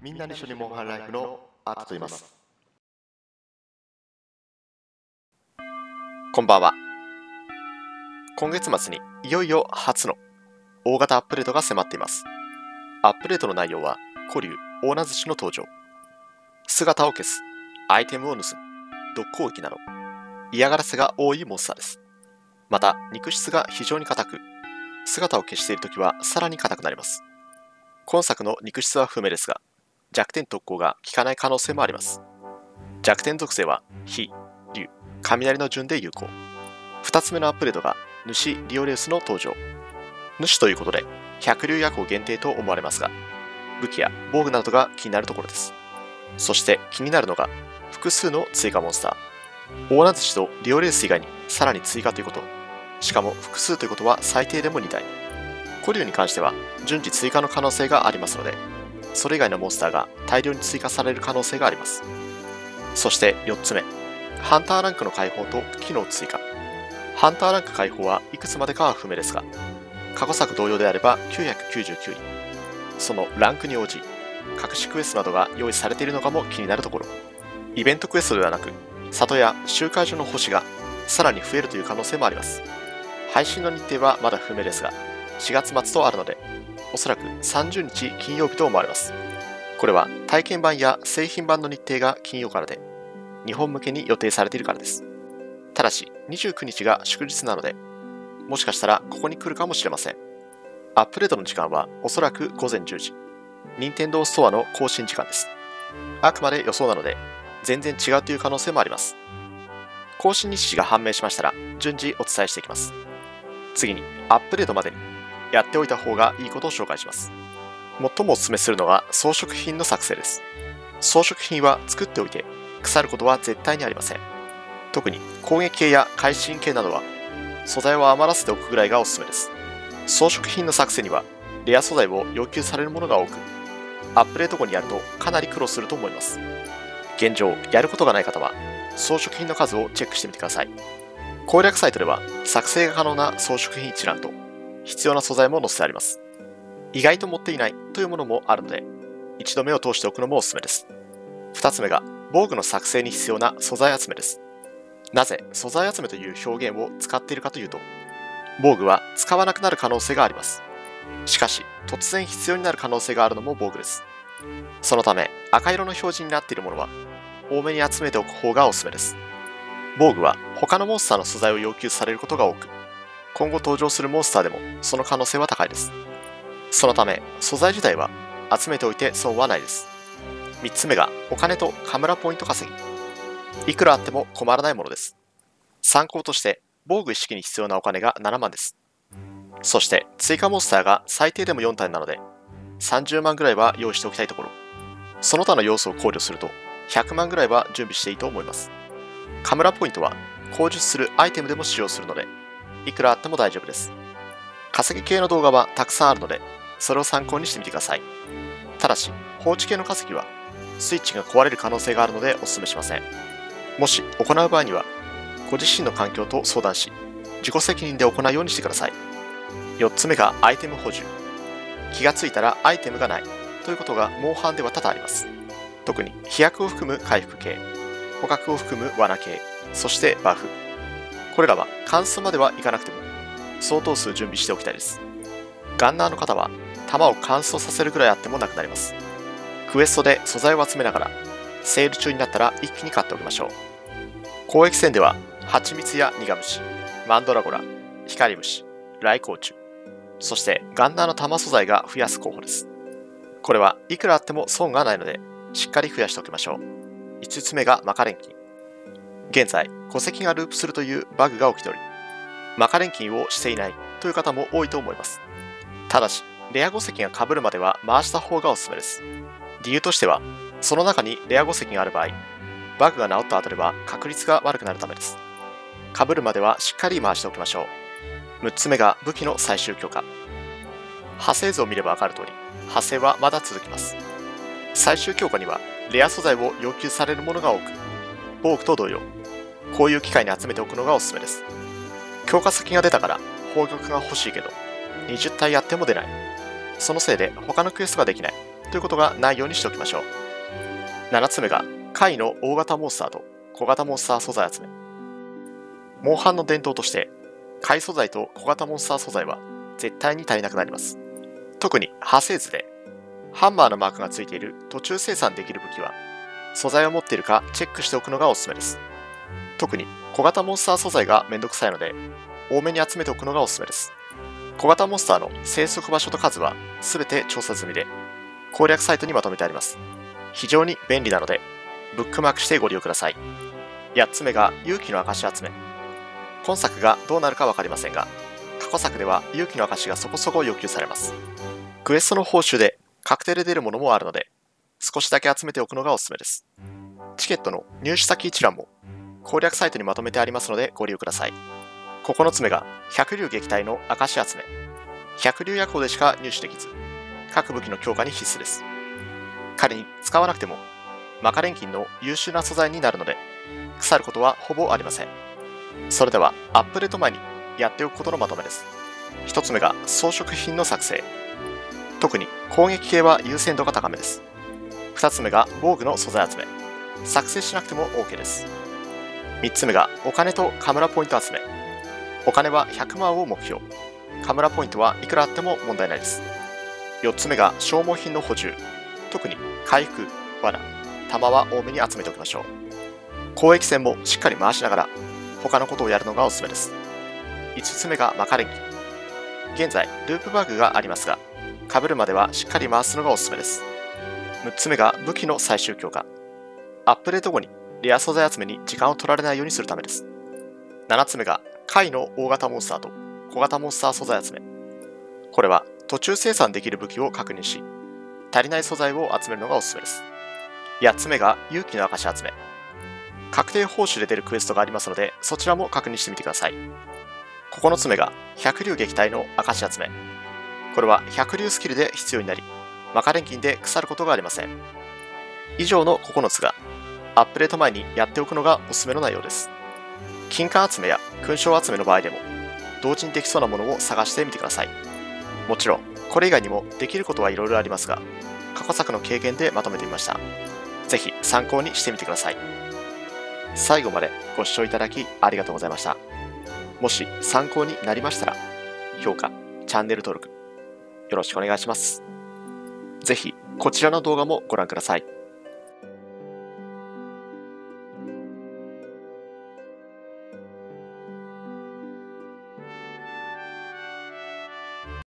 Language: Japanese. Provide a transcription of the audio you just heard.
みんなで一緒にモンハンライフのアートと言います。 こんばんは。今月末にいよいよ初の大型アップデートが迫っています。アップデートの内容は古竜大名主の登場、姿を消す、アイテムを盗む、毒攻撃など嫌がらせが多いモンスターです。また肉質が非常に硬く、姿を消しているときはさらに硬くなります。今作の肉質は不明ですが、弱点特攻が効かない可能性もあります。弱点属性は火、竜、雷の順で有効。2つ目のアップデートが主リオレウスの登場。主ということで百竜夜行限定と思われますが、武器や防具などが気になるところです。そして気になるのが複数の追加モンスター。大名主とリオレウス以外にさらに追加ということ。しかも複数ということは最低でも2体。古竜に関しては順次追加の可能性がありますので、それ以外のモンスターが大量に追加される可能性があります。そして4つ目、ハンターランクの解放と機能追加。ハンターランク解放はいくつまでかは不明ですが、過去作同様であれば999位。そのランクに応じ、隠しクエストなどが用意されているのかも気になるところ。イベントクエストではなく、里や集会所の星がさらに増えるという可能性もあります。配信の日程はまだ不明ですが、4月末とあるので、おそらく30日金曜日と思われます。これは体験版や製品版の日程が金曜からで、日本向けに予定されているからです。ただし29日が祝日なので、もしかしたらここに来るかもしれません。アップデートの時間はおそらく午前10時。任天堂ストアの更新時間です。あくまで予想なので、全然違うという可能性もあります。更新日時が判明しましたら順次お伝えしていきます。次にアップデートまでにやっておいた方がいいことを紹介します。最もお勧めするのが装飾品の作成です。装飾品は作っておいて腐ることは絶対にありません。特に攻撃系や会心系などは素材を余らせておくぐらいがおすすめです。装飾品の作成にはレア素材を要求されるものが多く、アップデート後にやるとかなり苦労すると思います。現状やることがない方は装飾品の数をチェックしてみてください。攻略サイトでは作成が可能な装飾品一覧と必要な素材も載せてあります。意外と持っていないというものもあるので、一度目を通しておくのもおすすめです。2つ目が防具の作成に必要な素材集めです。なぜ素材集めという表現を使っているかというと、防具は使わなくなる可能性があります。しかし突然必要になる可能性があるのも防具です。そのため赤色の表示になっているものは多めに集めておく方がおすすめです。防具は他のモンスターの素材を要求されることが多く、今後登場するモンスターでもその可能性は高いです。そのため素材自体は集めておいて損はないです。3つ目がお金とカムラポイント稼ぎ。いくらあっても困らないものです。参考として防具一式に必要なお金が7万です。そして追加モンスターが最低でも4体なので30万ぐらいは用意しておきたいところ。その他の要素を考慮すると100万ぐらいは準備していいと思います。カムラポイントは口述するアイテムでも使用するので、いくらあっても大丈夫です。稼ぎ系の動画はたくさんあるので、それを参考にしてみてください。ただし放置系の稼ぎはスイッチが壊れる可能性があるのでお勧めしません。もし行う場合にはご自身の環境と相談し、自己責任で行うようにしてください。4つ目がアイテム補充。気がついたらアイテムがないということがモンハンでは多々あります。特に飛躍を含む回復系、捕獲を含む罠系、そしてバフ。これらは完走まではいかなくても相当数準備しておきたいです。ガンナーの方は弾を乾燥させるぐらいあってもなくなります。クエストで素材を集めながらセール中になったら一気に買っておきましょう。交易戦では蜂蜜や苦虫、マンドラゴラ、光虫、雷光虫、そしてガンナーの弾素材が増やす候補です。これはいくらあっても損がないのでしっかり増やしておきましょう。5つ目がマカレンキン。現在戸籍がループするというバグが起きており、マカレンキンをしていないという方も多いと思います。ただしレア5石が被るまでは回した方がおすすめです。理由としては、その中にレア5石がある場合、バグが治った後では確率が悪くなるためです。被るまではしっかり回しておきましょう。6つ目が武器の最終強化。派生図を見ればわかる通り、派生はまだ続きます。最終強化にはレア素材を要求されるものが多く、防具と同様、こういう機会に集めておくのがおすすめです。強化先が出たから宝玉が欲しいけど、20体やっても出ない。そのせいで他のクエストができない。 ということがないようにしておきましょう。7つ目が貝の大型モンスターと小型モンスター素材集め。モンハンの伝統として貝素材と小型モンスター素材は絶対に足りなくなります。特に派生図でハンマーのマークがついている途中生産できる武器は素材を持っているかチェックしておくのがおすすめです。特に小型モンスター素材がめんどくさいので多めに集めておくのがおすすめです。小型モンスターの生息場所と数は全て調査済みで攻略サイトにまとめてあります。非常に便利なのでブックマークしてご利用ください。8つ目が勇気の証集め。今作がどうなるか分かりませんが、過去作では勇気の証がそこそこ要求されます。クエストの報酬で確定で出るものもあるので、少しだけ集めておくのがおすすめです。チケットの入手先一覧も攻略サイトにまとめてありますのでご利用ください。9つ目が百竜撃退の証集め。百竜薬庫でしか入手できず、各武器の強化に必須です。仮に使わなくてもマカレン金の優秀な素材になるので、腐ることはほぼありません。それではアップデート前にやっておくことのまとめです。1つ目が装飾品の作成。特に攻撃系は優先度が高めです。2つ目が防具の素材集め。作成しなくても OK です。3つ目がお金とカムラポイント集め。お金は100万を目標。カムラポイントはいくらあっても問題ないです。4つ目が消耗品の補充。特に回復、罠、弾は多めに集めておきましょう。交易戦もしっかり回しながら他のことをやるのがおすすめです。5つ目がマカレンキ。現在ループバグがありますが、被るまではしっかり回すのがおすすめです。6つ目が武器の最終強化。アップデート後にレア素材集めに時間を取られないようにするためです。7つ目が貝の大型モンスターと小型モンスター素材集め。これは途中生産できる武器を確認し、足りない素材を集めるのがおすすめです。8つ目が勇気の証集め。確定報酬で出るクエストがありますので、そちらも確認してみてください。9つ目が百竜撃退の証集め。これは百竜スキルで必要になり、マカレン金で腐ることがありません。以上の9つがアップデート前にやっておくのがおすすめの内容です。金貨集めや勲章集めの場合でも同時にできそうなものを探してみてください。もちろんこれ以外にもできることはいろいろありますが、過去作の経験でまとめてみました。ぜひ参考にしてみてください。最後までご視聴いただきありがとうございました。もし参考になりましたら、評価、チャンネル登録、よろしくお願いします。ぜひこちらの動画もご覧ください。